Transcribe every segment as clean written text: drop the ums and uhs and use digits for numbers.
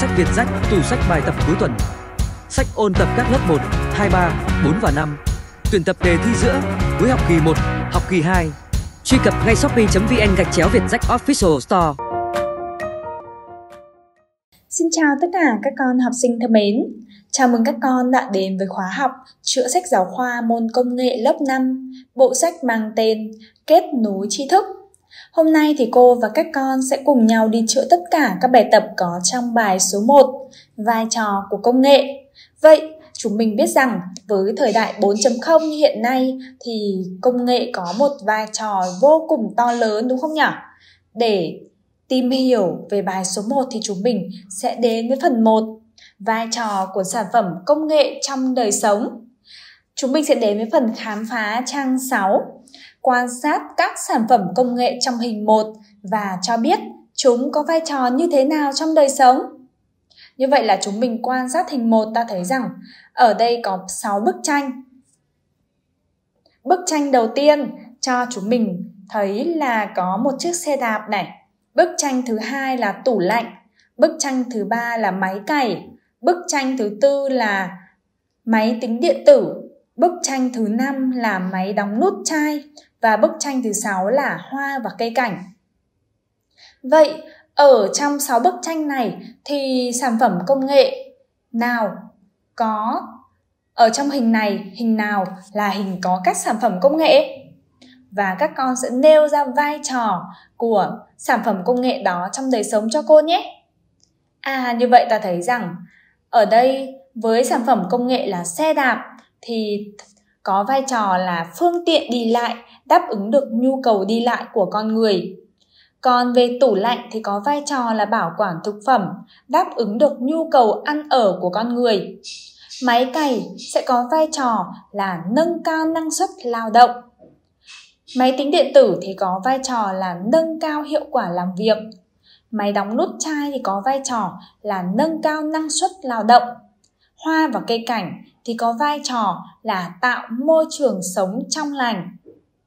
sách Việt Rách, tủ sách bài tập cuối tuần. Sách ôn tập các lớp 1, 2, 3, 4 và 5. Tuyển tập đề thi giữa cuối học kỳ 1, học kỳ 2. Truy cập ngay shopee.vn/Việt Rách Official Store. Xin chào tất cả các con học sinh thân mến. Chào mừng các con đã đến với khóa học chữa sách giáo khoa môn công nghệ lớp 5, bộ sách mang tên Kết nối tri thức. Hôm nay thì cô và các con sẽ cùng nhau đi chữa tất cả các bài tập có trong bài số 1, vai trò của công nghệ. Vậy, chúng mình biết rằng với thời đại 4.0 như hiện nay thì công nghệ có một vai trò vô cùng to lớn đúng không nhỉ? Để tìm hiểu về bài số 1 thì chúng mình sẽ đến với phần 1, vai trò của sản phẩm công nghệ trong đời sống. Chúng mình sẽ đến với phần khám phá trang 6, quan sát các sản phẩm công nghệ trong hình 1 và cho biết chúng có vai trò như thế nào trong đời sống. Như vậy là chúng mình quan sát hình 1 ta thấy rằng ở đây có 6 bức tranh. Bức tranh đầu tiên cho chúng mình thấy là có một chiếc xe đạp này. Bức tranh thứ hai là tủ lạnh. Bức tranh thứ ba là máy cày. Bức tranh thứ tư là máy tính điện tử. Bức tranh thứ 5 là máy đóng nút chai. Và bức tranh thứ 6 là hoa và cây cảnh. Vậy, ở trong 6 bức tranh này thì sản phẩm công nghệ nào có ở trong hình này, hình nào là hình có các sản phẩm công nghệ? Và các con sẽ nêu ra vai trò của sản phẩm công nghệ đó trong đời sống cho cô nhé. Như vậy ta thấy rằng ở đây với sản phẩm công nghệ là xe đạp thì có vai trò là phương tiện đi lại, đáp ứng được nhu cầu đi lại của con người. Còn về tủ lạnh thì có vai trò là bảo quản thực phẩm, đáp ứng được nhu cầu ăn ở của con người. Máy cày sẽ có vai trò là nâng cao năng suất lao động. Máy tính điện tử thì có vai trò là nâng cao hiệu quả làm việc. Máy đóng nút chai thì có vai trò là nâng cao năng suất lao động. Hoa và cây cảnh thì có vai trò là tạo môi trường sống trong lành.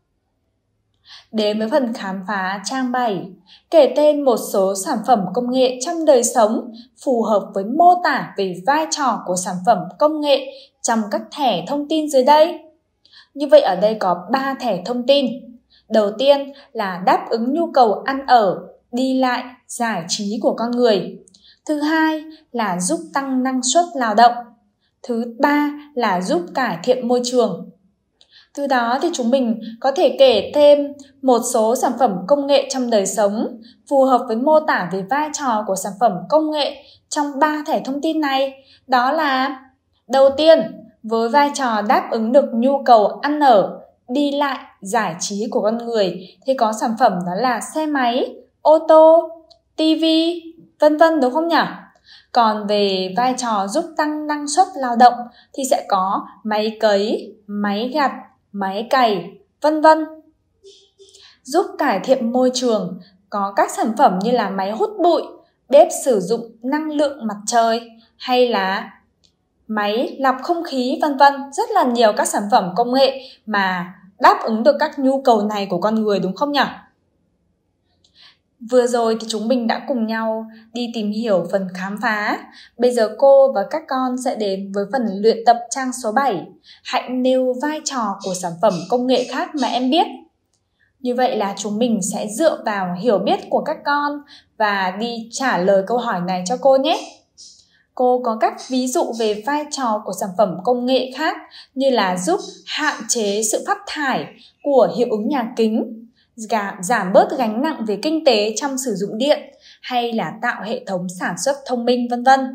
Đến với phần khám phá trang 7, kể tên một số sản phẩm công nghệ trong đời sống phù hợp với mô tả về vai trò của sản phẩm công nghệ trong các thẻ thông tin dưới đây. Như vậy ở đây có 3 thẻ thông tin. Đầu tiên là đáp ứng nhu cầu ăn ở, đi lại, giải trí của con người. Thứ hai là giúp tăng năng suất lao động. Thứ ba là giúp cải thiện môi trường. Từ đó thì chúng mình có thể kể thêm một số sản phẩm công nghệ trong đời sống phù hợp với mô tả về vai trò của sản phẩm công nghệ trong 3 thẻ thông tin này. Đó là đầu tiên, với vai trò đáp ứng được nhu cầu ăn ở, đi lại, giải trí của con người thì có sản phẩm đó là xe máy, ô tô, tivi, vân vân đúng không nhỉ? Còn về vai trò giúp tăng năng suất lao động thì sẽ có máy cấy, máy gặt, máy cày, vân vân. Giúp cải thiện môi trường có các sản phẩm như là máy hút bụi, bếp sử dụng năng lượng mặt trời hay là máy lọc không khí vân vân. Rất là nhiều các sản phẩm công nghệ mà đáp ứng được các nhu cầu này của con người đúng không nhỉ? Vừa rồi thì chúng mình đã cùng nhau đi tìm hiểu phần khám phá. Bây giờ cô và các con sẽ đến với phần luyện tập trang số 7. Hãy nêu vai trò của sản phẩm công nghệ khác mà em biết. Như vậy là chúng mình sẽ dựa vào hiểu biết của các con và đi trả lời câu hỏi này cho cô nhé. Cô có các ví dụ về vai trò của sản phẩm công nghệ khác như là giúp hạn chế sự phát thải của hiệu ứng nhà kính, giảm bớt gánh nặng về kinh tế trong sử dụng điện hay là tạo hệ thống sản xuất thông minh vân vân.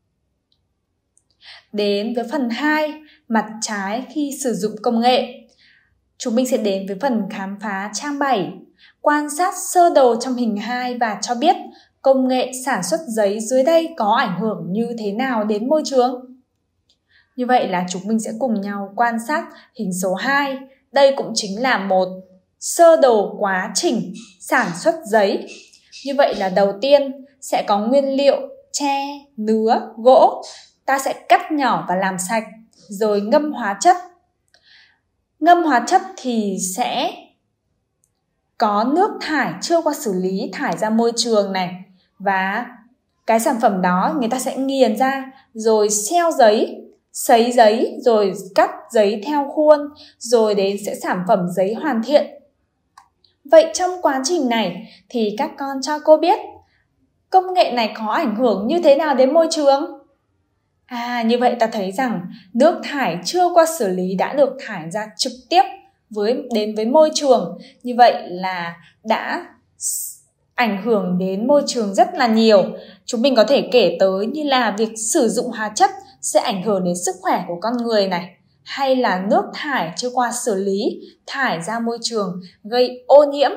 Đến với phần 2, mặt trái khi sử dụng công nghệ. Chúng mình sẽ đến với phần khám phá trang 7, quan sát sơ đồ trong hình 2 và cho biết công nghệ sản xuất giấy dưới đây có ảnh hưởng như thế nào đến môi trường. Như vậy là chúng mình sẽ cùng nhau quan sát hình số 2. Đây cũng chính là một sơ đồ quá trình sản xuất giấy. Như vậy là đầu tiên sẽ có nguyên liệu tre, nứa, gỗ. Ta sẽ cắt nhỏ và làm sạch, rồi ngâm hóa chất. Ngâm hóa chất thì sẽ có nước thải chưa qua xử lý thải ra môi trường này và cái sản phẩm đó người ta sẽ nghiền ra, rồi seo giấy, sấy giấy, rồi cắt giấy theo khuôn, rồi đến sẽ sản phẩm giấy hoàn thiện. Vậy trong quá trình này thì các con cho cô biết công nghệ này có ảnh hưởng như thế nào đến môi trường? Như vậy ta thấy rằng nước thải chưa qua xử lý đã được thải ra trực tiếp đến với môi trường. Như vậy là đã ảnh hưởng đến môi trường rất là nhiều. Chúng mình có thể kể tới như là việc sử dụng hóa chất sẽ ảnh hưởng đến sức khỏe của con người này, hay là nước thải chưa qua xử lý thải ra môi trường gây ô nhiễm.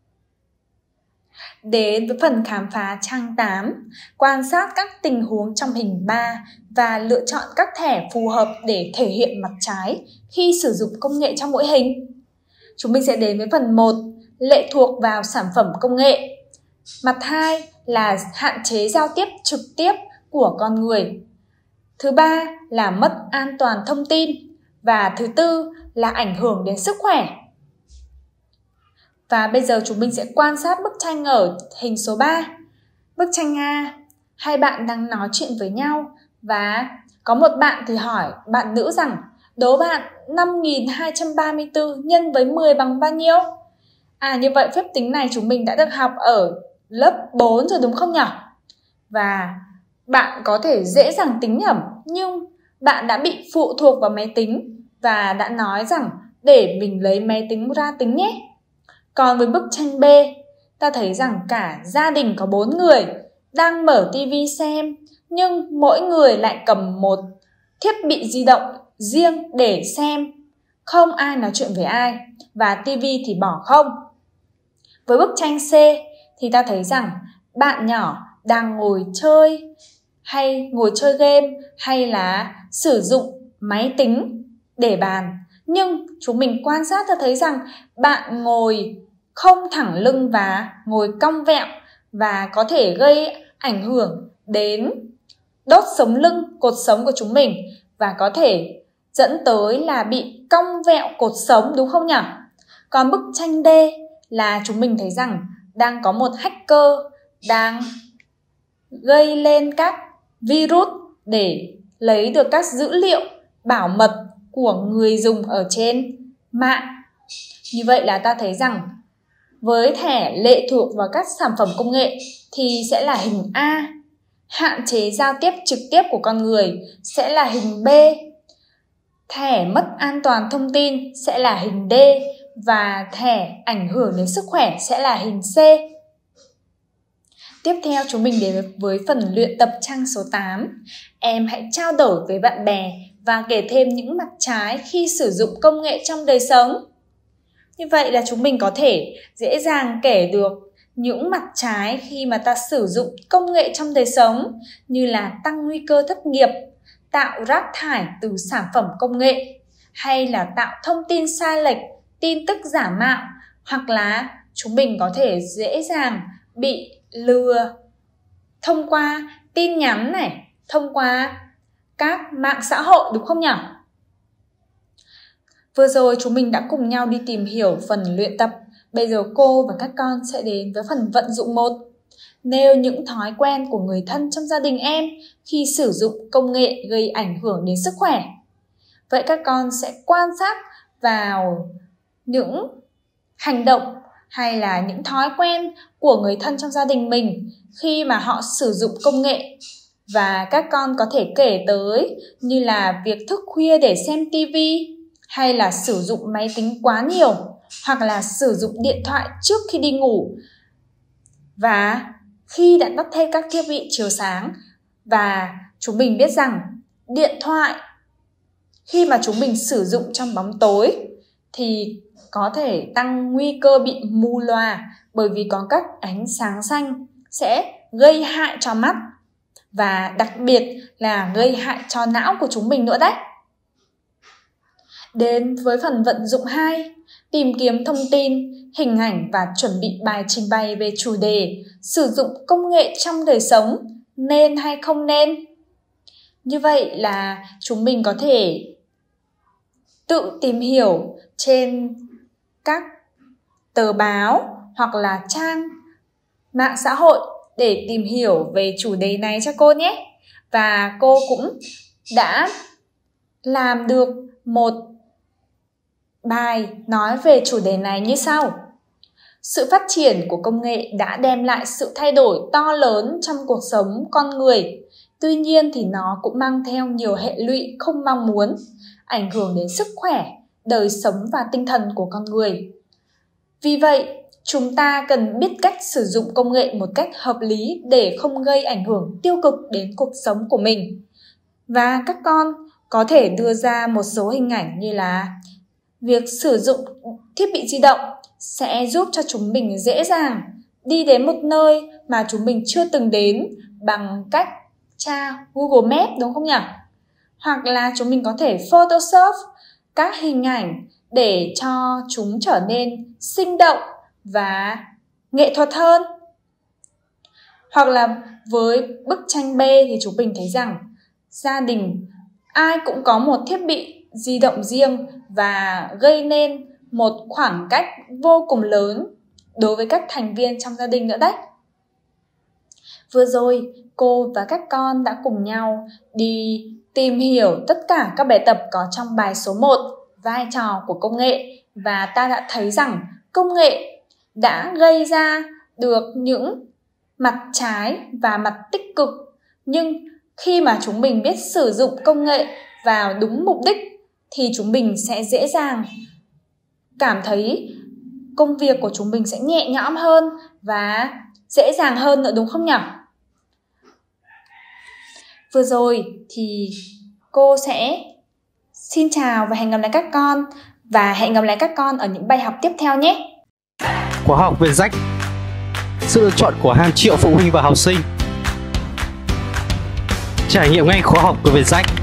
Đến với phần khám phá trang 8, quan sát các tình huống trong hình 3 và lựa chọn các thẻ phù hợp để thể hiện mặt trái khi sử dụng công nghệ trong mỗi hình. Chúng mình sẽ đến với phần 1, lệ thuộc vào sản phẩm công nghệ. Mặt 2 là hạn chế giao tiếp trực tiếp của con người. Thứ 3 là mất an toàn thông tin. Và thứ 4 là ảnh hưởng đến sức khỏe. Và bây giờ chúng mình sẽ quan sát bức tranh ở hình số 3. Bức tranh A, hai bạn đang nói chuyện với nhau và có một bạn thì hỏi bạn nữ rằng đố bạn 5.234 nhân với 10 bằng bao nhiêu? Như vậy phép tính này chúng mình đã được học ở lớp 4 rồi đúng không nhỉ? Và bạn có thể dễ dàng tính nhẩm, nhưng bạn đã bị phụ thuộc vào máy tính và đã nói rằng để mình lấy máy tính ra tính nhé. Còn với bức tranh B, ta thấy rằng cả gia đình có 4 người đang mở tivi xem, nhưng mỗi người lại cầm một thiết bị di động riêng để xem. Không ai nói chuyện với ai và tivi thì bỏ không. Với bức tranh C thì ta thấy rằng bạn nhỏ đang ngồi chơi game hay là sử dụng máy tính để bàn. Nhưng chúng mình quan sát ta thấy rằng bạn ngồi không thẳng lưng và ngồi cong vẹo và có thể gây ảnh hưởng đến đốt sống lưng, cột sống của chúng mình và có thể dẫn tới là bị cong vẹo cột sống đúng không nhỉ? Còn bức tranh D là chúng mình thấy rằng đang có một hacker đang gây lên các virus để lấy được các dữ liệu bảo mật của người dùng ở trên mạng. Như vậy là ta thấy rằng với thẻ lệ thuộc vào các sản phẩm công nghệ thì sẽ là hình A, hạn chế giao tiếp trực tiếp của con người sẽ là hình B, thẻ mất an toàn thông tin sẽ là hình D và thẻ ảnh hưởng đến sức khỏe sẽ là hình C. Tiếp theo chúng mình đến với phần luyện tập trang số 8. Em hãy trao đổi với bạn bè và kể thêm những mặt trái khi sử dụng công nghệ trong đời sống. Như vậy là chúng mình có thể dễ dàng kể được những mặt trái khi mà ta sử dụng công nghệ trong đời sống, như là tăng nguy cơ thất nghiệp, tạo rác thải từ sản phẩm công nghệ, hay là tạo thông tin sai lệch, tin tức giả mạo, hoặc là chúng mình có thể dễ dàng bị lừa thông qua tin nhắn này, thông qua các mạng xã hội đúng không nhỉ? Vừa rồi chúng mình đã cùng nhau đi tìm hiểu phần luyện tập. Bây giờ cô và các con sẽ đến với phần vận dụng 1. Nêu những thói quen của người thân trong gia đình em khi sử dụng công nghệ gây ảnh hưởng đến sức khỏe. Vậy các con sẽ quan sát vào những hành động hay là những thói quen của người thân trong gia đình mình khi mà họ sử dụng công nghệ. Và các con có thể kể tới như là việc thức khuya để xem tivi, hay là sử dụng máy tính quá nhiều, hoặc là sử dụng điện thoại trước khi đi ngủ và khi đã tắt hết các thiết bị chiếu sáng. Và chúng mình biết rằng điện thoại khi mà chúng mình sử dụng trong bóng tối thì có thể tăng nguy cơ bị mù lòa, bởi vì có các ánh sáng xanh sẽ gây hại cho mắt và đặc biệt là gây hại cho não của chúng mình nữa đấy. Đến với phần vận dụng 2, tìm kiếm thông tin, hình ảnh và chuẩn bị bài trình bày về chủ đề sử dụng công nghệ trong đời sống, nên hay không nên. Như vậy là chúng mình có thể tự tìm hiểu trên các tờ báo hoặc là trang mạng xã hội để tìm hiểu về chủ đề này cho cô nhé. Và cô cũng đã làm được một bài nói về chủ đề này như sau. Sự phát triển của công nghệ đã đem lại sự thay đổi to lớn trong cuộc sống con người. Tuy nhiên thì nó cũng mang theo nhiều hệ lụy không mong muốn, ảnh hưởng đến sức khỏe, đời sống và tinh thần của con người. Vì vậy, chúng ta cần biết cách sử dụng công nghệ một cách hợp lý để không gây ảnh hưởng tiêu cực đến cuộc sống của mình. Và các con có thể đưa ra một số hình ảnh như là việc sử dụng thiết bị di động sẽ giúp cho chúng mình dễ dàng đi đến một nơi mà chúng mình chưa từng đến bằng cách tra Google Maps, đúng không nhỉ? Hoặc là chúng mình có thể Photoshop các hình ảnh để cho chúng trở nên sinh động và nghệ thuật hơn. Hoặc là với bức tranh B thì chúng mình thấy rằng gia đình ai cũng có một thiết bị di động riêng và gây nên một khoảng cách vô cùng lớn đối với các thành viên trong gia đình nữa đấy. Vừa rồi, cô và các con đã cùng nhau đi tìm hiểu tất cả các bài tập có trong bài số 1, vai trò của công nghệ. Và ta đã thấy rằng công nghệ đã gây ra được những mặt trái và mặt tích cực. Nhưng khi mà chúng mình biết sử dụng công nghệ vào đúng mục đích thì chúng mình sẽ dễ dàng cảm thấy công việc của chúng mình sẽ nhẹ nhõm hơn và dễ dàng hơn nữa, đúng không nhỉ? Vừa rồi thì cô sẽ xin chào và hẹn gặp lại các con. Và hẹn gặp lại các con ở những bài học tiếp theo nhé. Khóa học Vietjacks, sự lựa chọn của hàng triệu phụ huynh và học sinh. Trải nghiệm ngay khóa học của Vietjacks.